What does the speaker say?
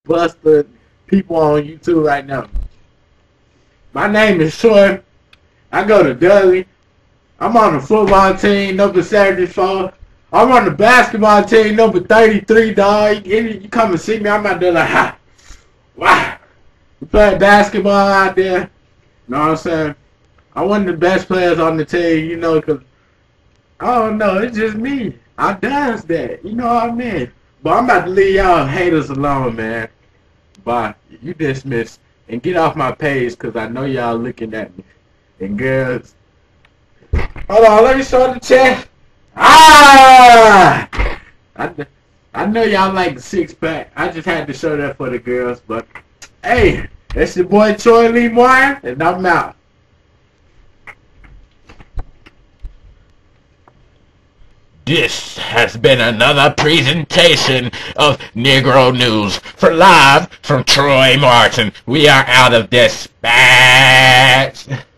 busting people on YouTube right now. My name is Troy. I go to Dudley. I'm on the football team, number 74. I'm on the basketball team, number 33, dog. You come and see me, I'm out there like, ha. Wow. We play basketball out there. You know what I'm saying? I'm one of the best players on the team, you know, because, I don't know, it's just me. I does that. You know what I mean? But I'm about to leave y'all haters alone, man. Bye. You dismissed. And get off my page, because I know y'all looking at me. And girls. Hold on, let me show the chat. Ah! I know y'all like the six pack. I just had to show that for the girls. But, hey, that's your boy Troy Lmao, and I'm out. This has been another presentation of Negro News. For live from Troy Martin, we are out of dispatch.